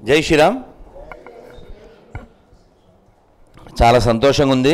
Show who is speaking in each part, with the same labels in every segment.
Speaker 1: జై శ్రీరామ్. చాలా సంతోషంగా ఉంది.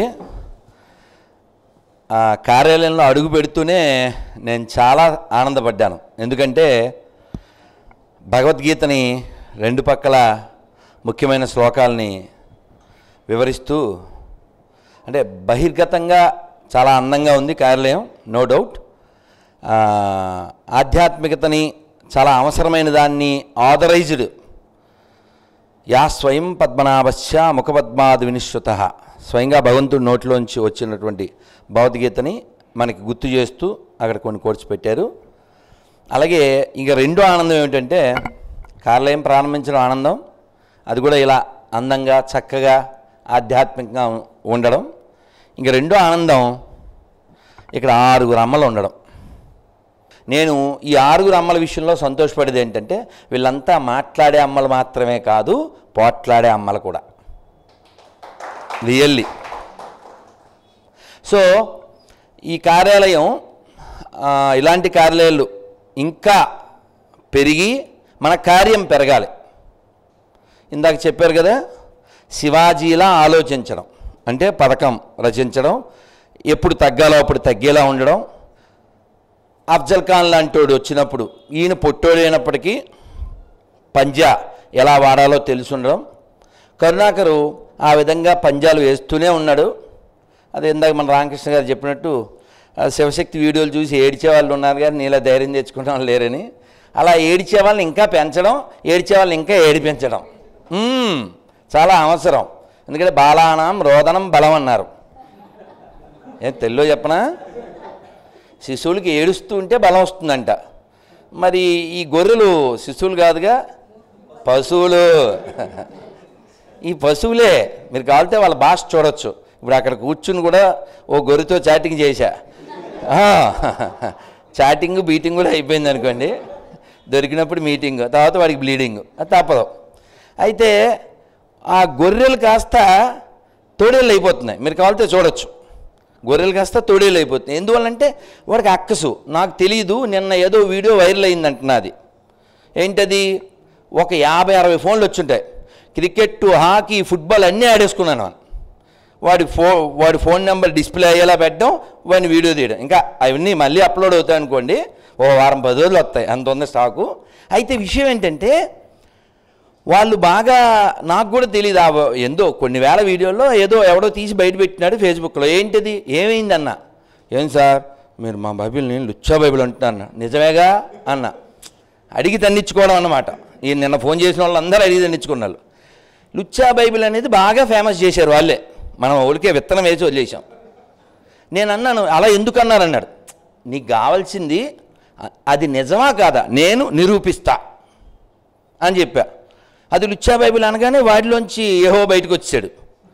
Speaker 1: కార్యాలయంలో అడుగు పెడుతూనే నేను చాలా ఆనందపడ్డాను. ఎందుకంటే భగవద్గీతని రెండు పక్కల ముఖ్యమైన శ్లోకాలని వివరిస్తూ, అంటే బహిర్గతంగా చాలా అందంగా ఉంది కార్యాలయం, నో డౌట్. ఆధ్యాత్మికతని చాలా అవసరమైన దాన్ని ఆథరైజ్డ్ యా స్వయం పద్మనాభస్య ముఖపద్మాది వినిశ్రుత, స్వయంగా భగవంతుడి నోట్లోంచి వచ్చినటువంటి భగవద్గీతని మనకి గుర్తు చేస్తూ అక్కడ కొన్ని కోర్స్ పెట్టారు. అలాగే ఇక రెండో ఆనందం ఏమిటంటే కార్యాలయం ప్రారంభించడం ఆనందం, అది కూడా ఇలా అందంగా చక్కగా ఆధ్యాత్మికంగా ఉండడం. ఇంక రెండో ఆనందం ఇక్కడ 6 అమ్మలు ఉండడం. నేను ఈ 6 అమ్మల విషయంలో సంతోషపడేది ఏంటంటే వీళ్ళంతా మాట్లాడే అమ్మలు మాత్రమే కాదు, పోట్లాడే అమ్మలు కూడా, రియల్లీ. సో ఈ కార్యాలయం, ఇలాంటి కార్యాలయాలు ఇంకా పెరిగి మన కార్యం పెరగాలి. ఇందాక చెప్పారు కదా, శివాజీలా ఆలోచించడం అంటే పథకం రచించడం, ఎప్పుడు తగ్గాలో అప్పుడు తగ్గేలా ఉండడం. అఫ్జల్ ఖాన్ లాంటోడు వచ్చినప్పుడు ఈయన పొట్టోడైనప్పటికీ పంజా ఎలా వాడాలో తెలిసి ఉండడం. కరుణాకరు ఆ విధంగా పంజాలు వేస్తూనే ఉన్నాడు. అదే ఇందాక మన రామకృష్ణ గారు చెప్పినట్టు శివశక్తి వీడియోలు చూసి ఏడ్చే వాళ్ళు ఉన్నారు కానీ నీలా ధైర్యం తెచ్చుకునే వాళ్ళు లేరని. అలా ఏడ్చే వాళ్ళని ఇంకా పెంచడం, ఏడ్చే వాళ్ళని ఇంకా ఏడిపించడం చాలా అవసరం. ఎందుకంటే బాలానాం రోదనం బలం అన్నారు. తెలుగులో చెప్పనా? శిశువులకి ఏడుస్తూ ఉంటే బలం వస్తుందంట. మరి ఈ గొర్రెలు శిశువులు కాదుగా, పశువులు. ఈ పశువులే. మీరు కావాలంటే వాళ్ళ భాష చూడొచ్చు. ఇప్పుడు అక్కడ కూర్చుని కూడా ఓ గొర్రెతో చాటింగ్ చేశా. చాటింగ్ బీటింగ్ కూడా అయిపోయింది అనుకోండి. దొరికినప్పుడు మీటింగ్, తర్వాత వాడికి బ్లీడింగ్, అది తప్పదు. అయితే ఆ గొర్రెలు కాస్త తోడేళ్ళు అయిపోతున్నాయి. మీరు కావాలంటే చూడొచ్చు. గొర్రెలు కాస్త తోడేళ్ళు అయిపోతున్నాయి. ఎందువల్లంటే వాడికి అక్కసు. నాకు తెలియదు, నిన్న ఏదో వీడియో వైరల్ అయిందంటున్నది. ఏంటది? ఒక 50-60 ఫోన్లు వచ్చుంటాయి. క్రికెట్, హాకీ, ఫుట్బాల్ అన్నీ ఆడేసుకున్నాను. వాడి ఫోన్ నెంబర్ డిస్ప్లే అయ్యేలా పెట్టడం, వాడిని వీడియో తీయడం. ఇంకా అవన్నీ మళ్ళీ అప్లోడ్ అవుతాయి అనుకోండి, ఓ వారం 10 రోజులు వస్తాయి, అంత ఉంది స్టాకు. అయితే విషయం ఏంటంటే వాళ్ళు బాగా, నాకు కూడా తెలియదు, ఎందో కొన్ని వేల వీడియోల్లో ఏదో ఎవడో తీసి బయట పెట్టినాడు ఫేస్బుక్లో. ఏంటిది, ఏమైందన్న? ఏం సార్ మీరు మా బైబిల్ని లుచ్చా బైబిల్ అంటున్నా? నిజమేగా అన్న. అడిగి తన్నించుకోవడం అన్నమాట. ఈ నిన్న ఫోన్ చేసిన వాళ్ళందరూ అడిగి తన్నించుకున్నారు. లుచ్చా బైబిల్ అనేది బాగా ఫేమస్ చేశారు వాళ్ళే. మనం ఊరికే విత్తనం వేసి వదిలేసాం. నేను అన్నాను, అలా ఎందుకు అన్నారన్నాడు. నీకు కావాల్సింది అది నిజమా కాదా నేను నిరూపిస్తా అని చెప్పా. అది లుచ్చా బైబిల్ అనగానే వాడిలోంచి యెహోవా బయటకు వచ్చాడు.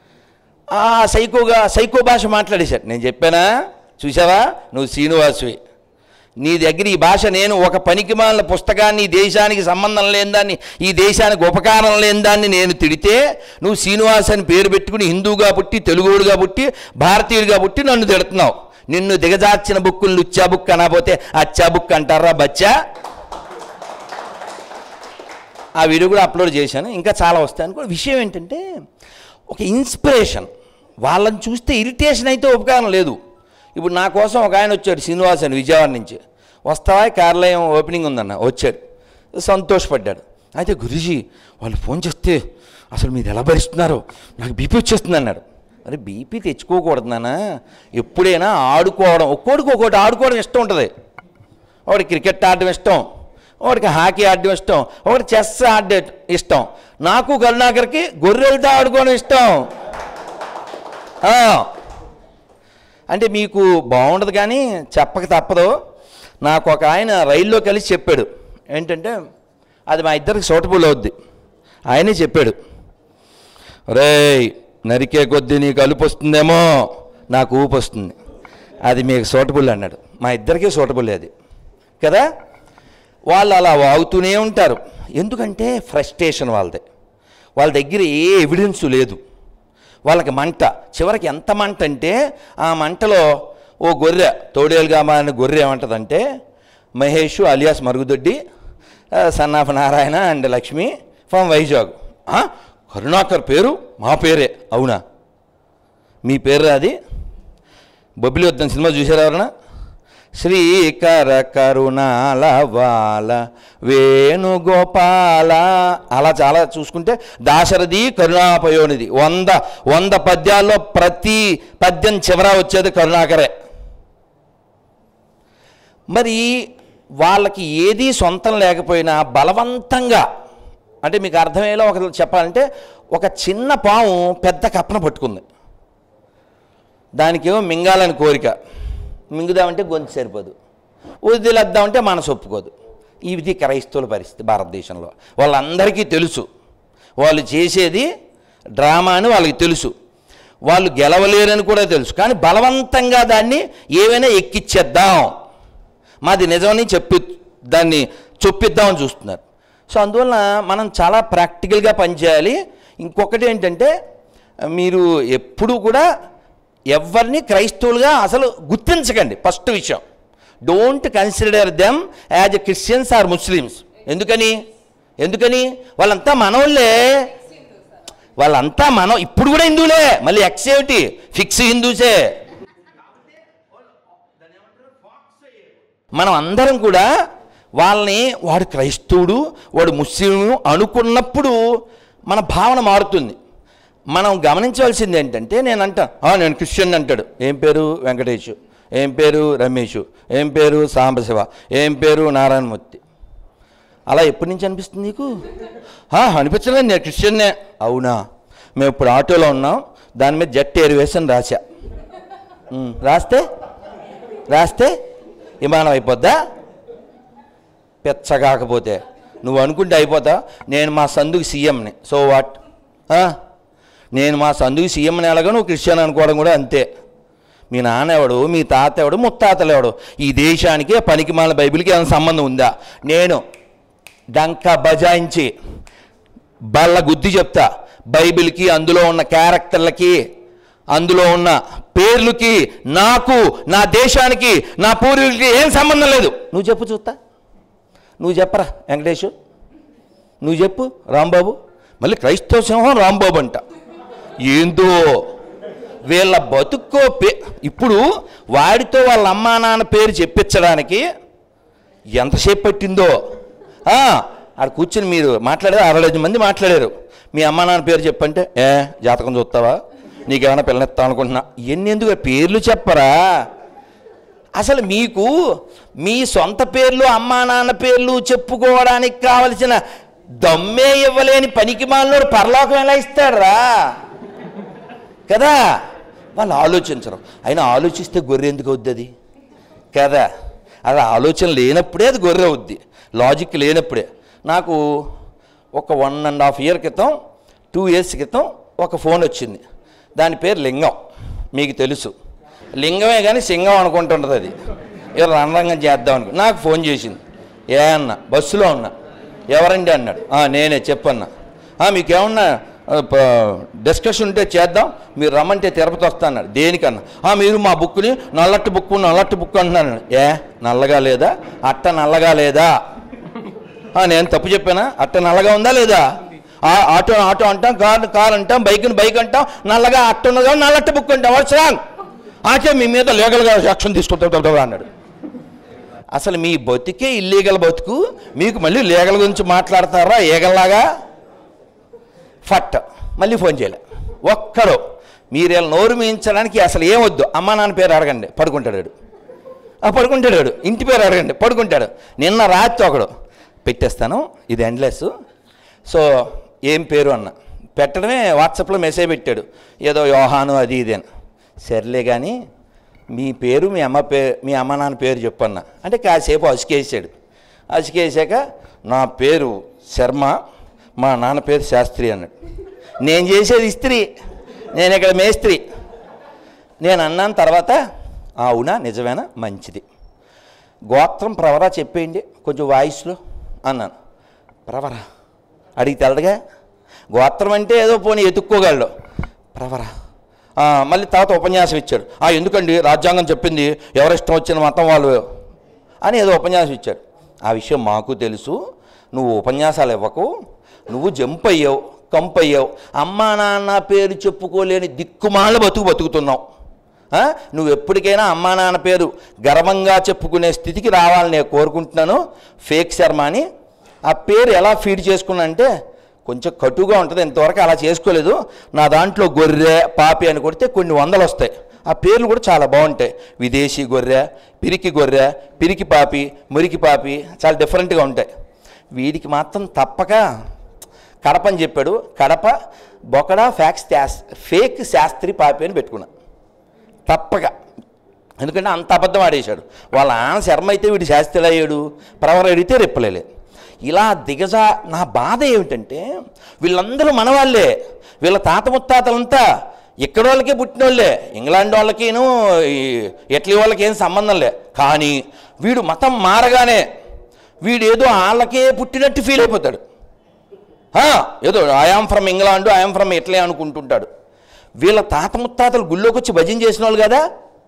Speaker 1: సైకో భాష మాట్లాడేశాడు. నేను చెప్పానా, చూసావా నువ్వు శ్రీనివాసువి, నీ దగ్గర ఈ భాష, నేను ఒక పనికిమాలిన పుస్తకాన్ని, ఈ దేశానికి సంబంధం లేని దాన్ని, ఈ దేశానికి ఉపకారం లేని దాన్ని నేను తిడితే నువ్వు శ్రీనివాస్ అని పేరు పెట్టుకుని హిందూగా పుట్టి, తెలుగుడుగా పుట్టి, భారతీయుడిగా పుట్టి నన్ను తిడుతున్నావు. నిన్ను దిగజార్చిన బుక్కులు లుచ్చా బుక్ అనకపోతే అచ్చా బుక్ అంటారా బచ్చా? ఆ వీడియో కూడా అప్లోడ్ చేశాను, ఇంకా చాలా వస్తాయి అనుకో. విషయం ఏంటంటే ఒక ఇన్స్పిరేషన్. వాళ్ళని చూస్తే ఇరిటేషన్ అయితే ఉపకారం లేదు. ఇప్పుడు నా కోసం ఒక ఆయన వచ్చాడు, శ్రీనివాస్ అని, విజయవాడ నుంచి. వస్తావా, కార్యాలయం ఓపెనింగ్ ఉందన్న. వచ్చాడు, సంతోషపడ్డాడు. అయితే గురూజీ వాళ్ళు ఫోన్ చేస్తే అసలు మీరు ఎలా భరిస్తున్నారో నాకు బీపీ వచ్చేస్తుంది అన్నాడు. మరి బీపీ తెచ్చుకోకూడదు నాన్న, ఎప్పుడైనా ఆడుకోవడం, ఒక్కోడికి ఒక్కోటి ఆడుకోవడం ఇష్టం ఉంటుంది. ఒకటి క్రికెట్ ఆడడం ఇష్టం, ఒకటికి హాకీ ఆడడం ఇష్టం, ఒకటి చెస్ ఆడడం ఇష్టం. నాకు కరుణాకర్కి గొర్రెలతో ఆడుకోవడం ఇష్టం. అంటే మీకు బాగుండదు కానీ చెప్పక తప్పదు. నాకు ఒక ఆయన రైల్లో కలిసి చెప్పాడు. ఏంటంటే అది మా ఇద్దరికి సూటబుల్ అవుద్ది. ఆయనే చెప్పాడు, రేయ్ నరికే కొద్దీ నీకు అలుపు వస్తుందేమో, నాకు ఊపు వస్తుంది, అది మీకు సూటబుల్ అన్నాడు. మా ఇద్దరికీ సూటబుల్ అది కదా. వాళ్ళు అలా వాగుతూనే ఉంటారు. ఎందుకంటే ఫ్రస్ట్రేషన్ వాళ్ళదే. వాళ్ళ దగ్గర ఏ ఎవిడెన్సు లేదు. వాళ్ళకి మంట, చివరికి ఎంత మంట అంటే ఆ మంటలో ఓ గొర్రె, తోడేలుగా మారిన గొర్రె ఏమంటుందంటే, మహేష్ అలియాస్ మరుగుదొడ్డి, son of Narayana and Lakshmi from Vizag, Karunakar పేరు మా పేరే. అవునా? మీ పేరు అది? బొబ్బిలి వద్దాం సినిమా చూసారా ఎవరన్నా? శ్రీకర కరుణాల వాల వేణుగోపాల, అలా చాలా చూసుకుంటే దాశరథి కరుణాపయోనిధి 100 పద్యాల్లో ప్రతి పద్యం చివర వచ్చేది కరుణాకరే. మరి వాళ్ళకి ఏదీ సొంతం లేకపోయినా బలవంతంగా, అంటే మీకు అర్థమయ్యేలా ఒక చెప్పాలంటే, ఒక చిన్న పాము పెద్ద కప్పన పట్టుకుంది. దానికేమో మింగాలని కోరిక, మింగుదామంటే గొంతు సరిపోదు, వదిలేద్దామంటే మనసు ఒప్పుకోదు. ఇది క్రైస్తవుల పరిస్థితి భారతదేశంలో. వాళ్ళందరికీ తెలుసు వాళ్ళు చేసేది డ్రామా అని వాళ్ళకి తెలుసు, వాళ్ళు గెలవలేరని కూడా తెలుసు. కానీ బలవంతంగా దాన్ని ఏమైనా ఎక్కిచ్చేద్దాం, మాది నిజమని దాన్ని చొప్పిద్దామని చూస్తున్నారు. సో అందువలన మనం చాలా ప్రాక్టికల్గా పనిచేయాలి. ఇంకొకటి ఏంటంటే, మీరు ఎప్పుడూ కూడా ఎవరిని క్రైస్తవులుగా అసలు గుర్తించకండి. ఫస్ట్ విషయం, don't consider them as a Christians or Muslims. ఎందుకని వాళ్ళంతా మనోళ్ళే, వాళ్ళంతా ఇప్పుడు కూడా హిందువులే. మళ్ళీ ఎక్స్ ఏమిటి, ఫిక్స్ హిందూసే. మనం అందరం కూడా వాళ్ళని వాడు క్రైస్తవుడు, వాడు ముస్లిం అనుకున్నప్పుడు మన భావన మారుతుంది. మనం గమనించవలసింది ఏంటంటే, నేను క్రిస్టియన్ అంటాడు. ఏం పేరు? వెంకటేష్. ఏం పేరు? రమేష్. ఏం పేరు? సాంబశివ. ఏం పేరు? నారాయణమూర్తి. అలా ఎప్పటి నుంచి అనిపిస్తుంది నీకు? అనిపించలేదు, నేను క్రిస్టియన్నే. అవునా? మేము ఇప్పుడు ఆటోలో ఉన్నాం, దాని మీద జట్ ఎయిర్వేస్ అని రాస్తే విమానం అయిపోద్దా? పెచ్చగాకపోతే నువ్వు అనుకుంటే అయిపోతా. నేను మా సందుకి సీఎంని, సో వాట్? నేను మా సందుకి సీఎంని ఎలాగో నువ్వు క్రిస్టియన్ అనుకోవడం కూడా అంతే. మీ నాన్న ఎవడు, మీ తాత ఎవడు, ముత్తాతలు ఎవడు? ఈ దేశానికి పనికిమాలిన బైబిల్కి ఏమైనా సంబంధం ఉందా? నేను డంకా బజాయించి బల్ల గుద్ది చెప్తా, బైబిల్కి, అందులో ఉన్న క్యారెక్టర్లకి, అందులో ఉన్న పేర్లకి, నాకు, నా దేశానికి, నా పూర్వీకులకి ఏం సంబంధం లేదు. నువ్వు చెప్పు చూస్తా. నువ్వు చెప్పరా వెంకటేష్, నువ్వు చెప్పు రాంబాబు. మళ్ళీ క్రైస్తవ సింహం రాంబాబు అంట. ఏందో వీళ్ళ బతుక్కో ఇప్పుడు వాడితో వాళ్ళ అమ్మా నాన్న పేరు చెప్పించడానికి ఎంతసేపు పట్టిందో. ఆడ కూర్చొని మీరు మాట్లాడారు, 60 మంది మాట్లాడారు. మీ అమ్మా నాన్న పేరు చెప్పంటే, జాతకం చూస్తావా, నీకేమైనా పిల్లనిస్తావు అనుకుంటున్నా. ఎందుకు పేర్లు చెప్పరా? అసలు మీకు మీ సొంత పేర్లు, అమ్మా నాన్న పేర్లు చెప్పుకోవడానికి కావలసిన దమ్మే ఇవ్వలేని పనికిమాలినోడు పరలోకం ఎలా ఇస్తాడరా? కదా, వాళ్ళు ఆలోచించరు. అయినా ఆలోచిస్తే గొర్రె ఎందుకు అవుద్ది అది? కదా, అది ఆలోచన లేనప్పుడే అది గొర్రె అవుద్ది, లాజిక్ లేనప్పుడే. నాకు ఒక 1.5 year క్రితం, 2 years క్రితం ఒక ఫోన్ వచ్చింది. దాని పేరు లింగం. మీకు తెలుసు, లింగమే కానీ సింగం అనుకుంటుంటుంది అది. ఎవరు రణరంగం చేద్దాం అనుకో. నాకు ఫోన్ చేసింది. అన్న బస్సులో ఉన్నా. ఎవరండి అన్నాడు. నేనే, చెప్పన్నా. మీకేమన్నా డిస్కషన్ ఉంటే చేద్దాం, మీరు రమ్మంటే తిరుపతి వస్తా అన్నాడు. దేనికన్నా? మీరు మా బుక్ని నల్లట్టు బుక్ అంటున్నాను. నల్లగా లేదా? అట్ట నల్లగా లేదా? నేను తప్పు చెప్పానా? అట్ట నల్లగా ఉందా లేదా? ఆటో అంటాం, కార్ అంటాం, బైక్ అంటాం, నల్లగా అట్ట ఉన్నదా? నల్లట్టు బుక్ అంటాం. What's wrong? మీ మీద లీగల్గా యాక్షన్ తీసుకుంటా అన్నాడు. అసలు మీ బతుకే ఇల్లీగల్ బతుకు, మీకు మళ్ళీ లీగల్ గురించి మాట్లాడతారా ఈగల్లాగా? ఫట్ మళ్ళీ ఫోన్ చేయలే ఒక్కడు. మీరు నోరు మీయించడానికి అసలు ఏమొద్దు. అమ్మా నాన్న పేరు అడగండి, పడుకుంటాడు. ఇంటి పేరు అడగండి, పడుకుంటాడు. నిన్న రాత్రి ఒకడు పెట్టేస్తాను, ఇది ఎండ్లెస్, సో ఏం పేరు అన్న. పెట్టడమే వాట్సాప్లో మెసేజ్ పెట్టాడు, ఏదో యోహాను అది ఇది అని. సర్లే కానీ మీ పేరు, మీ అమ్మ నాన్న పేరు చెప్పన్న అంటే కాసేపు అసుకేసాడు. అసుకేసాక నా పేరు శర్మ, మా నాన్న పేరు శాస్త్రి అన్నాడు. నేను చేసేది ఇస్త్రీ, నేను ఇక్కడ మేస్త్రి. నేను అన్నాను తర్వాత, అవునా నిజమేనా, మంచిది. గోత్రం ప్రవరా చెప్పేయండి కొంచెం వాయిస్లో అన్నాను. ప్రవరా అడిగి తెలదుగా, గోత్రం అంటే ఏదో పోనీ ఎత్తుక్కోగలడు. ప్రవరా మళ్ళీ తర్వాత ఉపన్యాసం ఇచ్చాడు. ఎందుకండి రాజ్యాంగం చెప్పింది ఎవరిష్టం వచ్చిన మతం వాళ్ళు అని ఏదో ఉపన్యాసం ఇచ్చాడు. ఆ విషయం మాకు తెలుసు, నువ్వు ఉపన్యాసాలు ఇవ్వకు, నువ్వు జంప్ అయ్యావు, కంపయ్యావు. అమ్మా నాన్న పేరు చెప్పుకోలేని దిక్కుమాల బతుకుతున్నావు. నువ్వు ఎప్పటికైనా అమ్మా నాన్న పేరు గర్వంగా చెప్పుకునే స్థితికి రావాలని నేను కోరుకుంటున్నాను. ఫేక్ శర్మ అని ఆ పేరు ఎలా ఫీడ్ చేసుకున్నా అంటే కొంచెం కటుగా ఉంటుంది, ఇంతవరకు అలా చేసుకోలేదు. నా దాంట్లో గొర్రె పాపి అని కొడితే కొన్ని వందలు వస్తాయి. ఆ పేర్లు కూడా చాలా బాగుంటాయి. విదేశీ గొర్రె, పిరికి పాపి, మురికి పాపి, చాలా డిఫరెంట్గా ఉంటాయి. వీడికి మాత్రం తప్పక కడప అని చెప్పాడు. కడప బొకడా ఫేక్ శాస్త్రి పాపి అని పెట్టుకున్నా తప్పక. ఎందుకంటే అంత అబద్ధం ఆడేశాడు. వాళ్ళ ఆన శర్మ అయితే వీడు శాస్త్రి అయ్యాడు, ప్రవర్ అడిగితే రెప్పలేదు. ఇలా నా బాధ ఏమిటంటే వీళ్ళందరూ మనవాళ్ళే. వీళ్ళ తాత ముత్తాతలంతా ఇక్కడ వాళ్ళకే పుట్టిన వాళ్ళే, ఇంగ్లాండ్ వాళ్ళకిను ఇటలీ వాళ్ళకి ఏం సంబంధం లే. కానీ వీడు మతం మారగానే వీడు ఏదో వాళ్ళకే పుట్టినట్టు ఫీల్ అయిపోతాడు. ఏదో I am from England, I am from Italy అనుకుంటుంటాడు. వీళ్ళ తాత ముత్తాతలు గుళ్ళోకి వచ్చి భజన చేసిన వాళ్ళు కదా.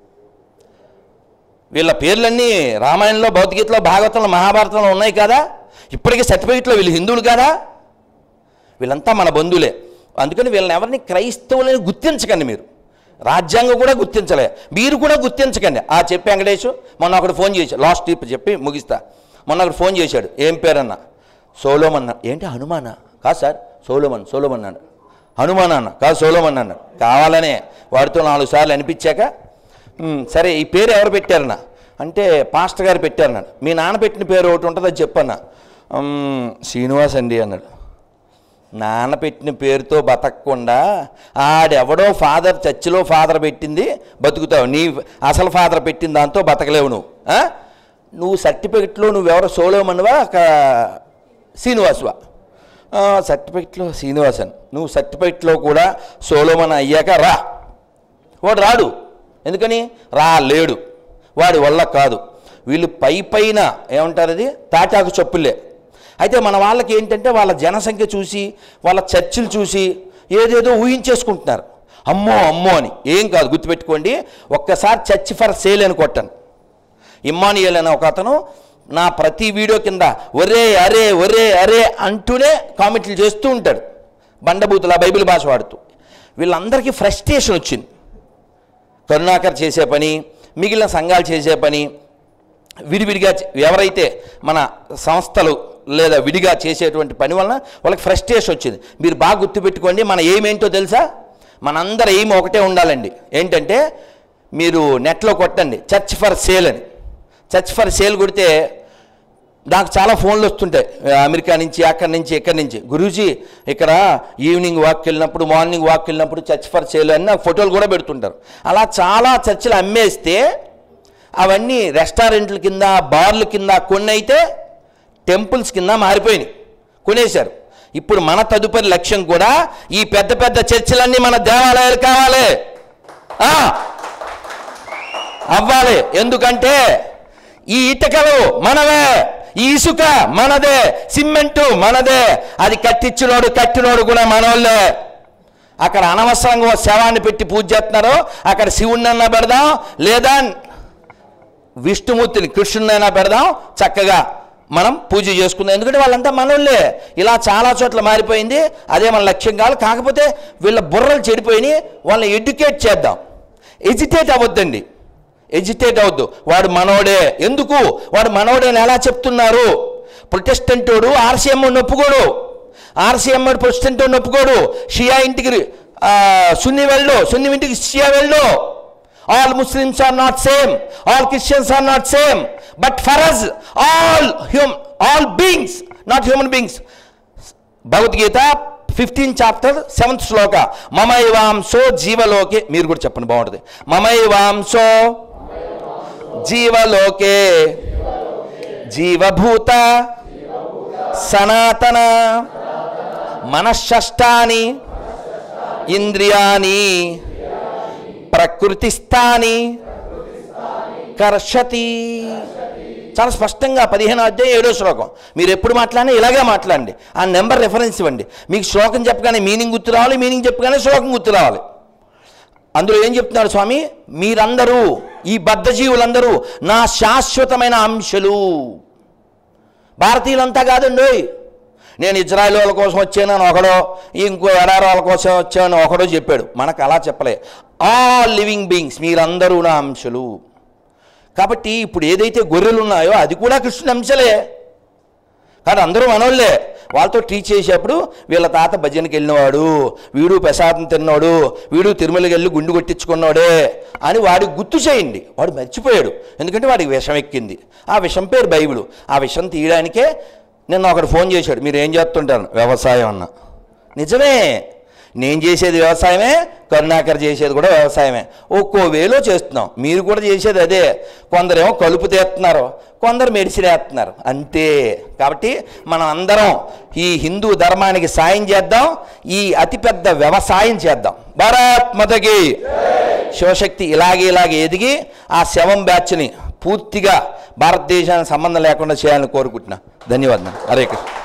Speaker 1: వీళ్ళ పేర్లన్నీ రామాయణంలో, భగవద్గీతలో, భాగవతంలో, మహాభారతంలో ఉన్నాయి కదా. ఇప్పటికీ సర్టిఫికెట్లో వీళ్ళు హిందువులు కదా. వీళ్ళంతా మన బంధువులే. అందుకని వీళ్ళని ఎవరిని క్రైస్తవులని గుర్తించకండి. మీరు రాజ్యాంగం కూడా గుర్తించలే, మీరు కూడా గుర్తించకండి. చెప్పి వెంకటేష్ మొన్న ఒకటి ఫోన్ చేశాడు, లాస్ట్ టిప్ చెప్పి ముగిస్తా. మొన్న ఒకటి ఫోన్ చేశాడు, ఏం పేరన్నా? సోలోమన్. ఏంటి హనుమానా? కాదు సార్, సోలోమన్ అన్నాడు. హనుమాన్ అన్న కాదు, సోలోమన్ అన్నాడు. కావాలనే వాడితో 4 సార్లు అనిపించాక సరే ఈ పేరు ఎవరు పెట్టారన్నా అంటే పాస్టర్ గారు పెట్టారన్నాడు. మీ నాన్న పెట్టిన పేరు ఒకటి ఉంటుంది, అది చెప్పన్నా. శ్రీనివాస్ అండి అన్నాడు. నాన్న పెట్టిన పేరుతో బతకకుండా ఆడెవడో ఫాదర్, చర్చిలో ఫాదర్ పెట్టింది బతుకుతావు. నీ అసలు ఫాదర్ పెట్టిన దాంతో బతకలేవు నువ్వు సర్టిఫికెట్లో నువ్వెవరో సోలోమన్వా శ్రీనివాసువా? సర్టిఫికెట్లో శ్రీనివాసన్. నువ్వు సర్టిఫికెట్లో కూడా సోలోమన్ అయ్యాక వాడు రాడు. ఎందుకని రాలేడు? వాడి వల్ల కాదు. వీళ్ళు పైన ఏమంటారు, అది తాటాకు చెప్పులే. అయితే మన వాళ్ళకి ఏంటంటే వాళ్ళ జనసంఖ్య చూసి, వాళ్ళ చర్చిలు చూసి ఏదేదో ఊహించేసుకుంటున్నారు. అమ్మో అని. ఏం కాదు, గుర్తుపెట్టుకోండి. ఒక్కసారి చర్చ్ ఫర్ సేల్ అని కొట్టాను. ఇమ్మానియల్ అనే ఒక అతను నా ప్రతి వీడియో కింద ఒరే అరే అంటూనే కామెంట్లు చేస్తూ ఉంటాడు, బండబూతులా బైబిల్ భాష వాడుతూ. వీళ్ళందరికీ ఫ్రస్ట్రేషన్ వచ్చింది. కరుణాకర్ చేసే పని, మిగిలిన సంఘాలు చేసే పని, విడివిడిగా ఎవరైతే మన సంస్థలు లేదా విడిగా చేసేటువంటి పని వలన వాళ్ళకి ఫ్రస్ట్రేషన్ వచ్చింది. మీరు బాగా గుర్తుపెట్టుకోండి, మన ఎయిమ్ ఏంటో తెలుసా? మనందరి ఎయిమ్ ఒకటే ఉండాలండి. ఏంటంటే మీరు నెట్లో కొట్టండి చర్చ్ ఫర్ సేల్ అని. చర్చ్ ఫర్ సేల్ కొడితే నాకు చాలా ఫోన్లు వస్తుంటాయి, అమెరికా నుంచి, అక్కడి నుంచి, ఇక్కడి నుంచి. గురూజీ ఇక్కడ ఈవినింగ్ వాక్కి వెళ్ళినప్పుడు, మార్నింగ్ వాక్కి వెళ్ళినప్పుడు చర్చ్ ఫర్ సేల్ అని నాకు ఫోటోలు కూడా పెడుతుంటారు. అలా చాలా చర్చిలు అమ్మేస్తే అవన్నీ రెస్టారెంట్ల కింద, బార్ల కింద, కొన్ని అయితే టెంపుల్స్ కింద మారిపోయినాయి, కొనేశారు. ఇప్పుడు మన తదుపరి లక్ష్యం కూడా ఈ పెద్ద పెద్ద చర్చిలన్నీ మన దేవాలయాలు కావాలి, అవ్వాలి. ఎందుకంటే ఈ ఇటుకలు మనవే, ఈ ఇసుక మనదే, సిమెంటు మనదే, అది కట్టినోడు కూడా మనోళ్ళే. అక్కడ అనవసరంగా శవాన్ని పెట్టి పూజ చేస్తున్నారు. అక్కడ శివుణ్ణన్నా పెడదాం, లేదా విష్ణుమూర్తిని, కృష్ణునైనా పెడదాం, చక్కగా మనం పూజ చేసుకుందాం. ఎందుకంటే వాళ్ళంతా మనోళ్ళే. ఇలా చాలా చోట్ల మారిపోయింది. అదే మన లక్ష్యం కాదు. కాకపోతే వీళ్ళ బుర్రలు చెడిపోయినాయి. వాళ్ళని ఎడ్యుకేట్ చేద్దాం. ఎజిటేట్ అవ్వద్దండి, ఎజిటేట్ అవద్దు. వాడు మనోడే. ఎందుకు వాడు మనోడే అని ఎలా చెప్తున్నారు? ప్రొటెస్టెంటోడు ఆర్సీఎం ఒప్పుకోడు, ఆర్సీఎం ప్రొటెస్టెంట్ ఒప్పుకోడు. షియా ఇంటికి సున్ని వెళ్ళు, సున్ని ఇంటికి షియా వెళ్ళు. All Muslims are not same, all Christians are not same, but for us all beings, not human beings. Bhagavad Gita 15th chapter 7th శ్లోక, మమైవాంసో జీవలోకే. మీరు కూడా చెప్పండి, బాగుంటుంది. మమైవాంసో జీవలోకే జీవభూత సనాతన మనశ్శష్టాని ఇంద్రియాని ప్రకృతిస్థాని కర్షతి. చాలా స్పష్టంగా 15వ అధ్యాయం 7వ శ్లోకం. మీరు ఎప్పుడు మాట్లాడినా ఇలాగే మాట్లాడండి. ఆ నెంబర్ రెఫరెన్స్ ఇవ్వండి. మీకు శ్లోకం చెప్పగానే మీనింగ్ గుర్తు రావాలి, మీనింగ్ చెప్పగానే శ్లోకం గుర్తు రావాలి. అందులో ఏం చెప్తున్నారు స్వామి? మీరందరూ, ఈ బద్ధజీవులందరూ నా శాశ్వతమైన అంశలు. భారతీయులంతా కాదండి, నేను ఇజ్రాయెల్ వాళ్ళ కోసం వచ్చానని ఒకడో, ఇంకో ఎడారి వాళ్ళ కోసం వచ్చానని ఒకడో చెప్పాడు. మనకు అలా చెప్పలే. ఆల్ లివింగ్ బీయింగ్స్, మీరందరూ నా అంశలు. కాబట్టి ఇప్పుడు ఏదైతే గొర్రెలు ఉన్నాయో అది కూడా కృష్ణుని అంశలే. కానీ అందరూ మనోళ్ళే. వాళ్ళతో టీచ్ చేసేప్పుడు వీళ్ళ తాత భజనకి వెళ్ళినవాడు, వీడు ప్రసాదం తిన్నాడు, వీడు తిరుమలకి వెళ్ళి గుండు కొట్టించుకున్నాడే అని వాడికి గుర్తు చేయండి. వాడు మర్చిపోయాడు, ఎందుకంటే వాడికి విషం ఎక్కింది. ఆ విషం పేరు బైబిల్. ఆ విషం తీయడానికే నిన్న ఒకడు ఫోన్ చేశాడు, మీరు ఏం చేస్తుంటారు? వ్యవసాయం అన్న. నిజమే, నేను చేసేది వ్యవసాయమే, కరుణాకర్ చేసేది కూడా వ్యవసాయమే. ఒక్కో వేలో చేస్తున్నాం. మీరు కూడా చేసేది అదే. కొందరేమో కలుపు తీస్తున్నారు, కొందరు మెడిసిన్ వేస్తున్నారు, అంతే. కాబట్టి మనం అందరం ఈ హిందూ ధర్మానికి సాయం చేద్దాం, ఈ అతిపెద్ద వ్యవసాయం చేద్దాం. భారత్ మాతకి. శివశక్తి ఇలాగే ఎదిగి ఆ 7 బ్యాచ్ని పూర్తిగా భారతదేశానికి సంబంధం లేకుండా చేయాలని కోరుకుంటున్నా. ధన్యవాదాలు. హరే కృష్ణ.